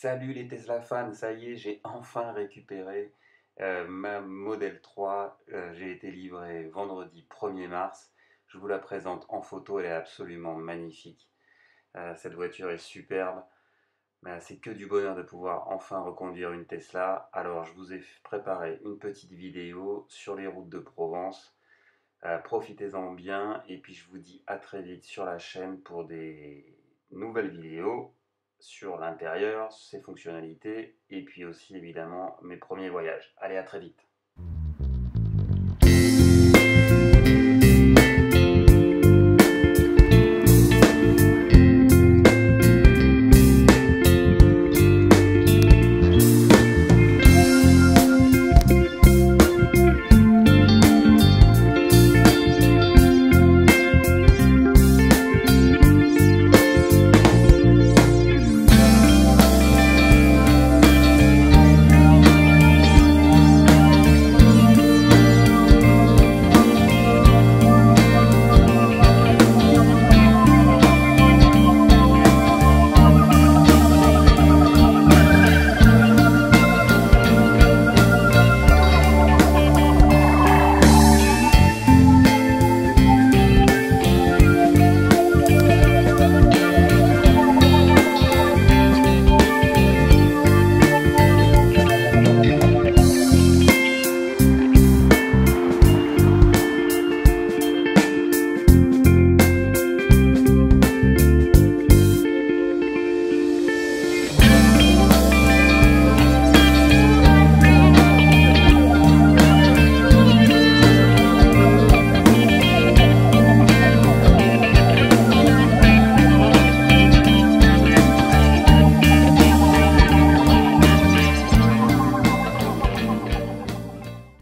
Salut les Tesla fans, ça y est, j'ai enfin récupéré ma Model 3. J'ai été livré vendredi 1er mars. Je vous la présente en photo, elle est absolument magnifique. Cette voiture est superbe. C'est que du bonheur de pouvoir enfin reconduire une Tesla. Alors je vous ai préparé une petite vidéo sur les routes de Provence. Profitez-en bien et puis je vous dis à très vite sur la chaîne pour des nouvelles vidéos sur l'intérieur, ses fonctionnalités et puis aussi évidemment mes premiers voyages. Allez, à très vite.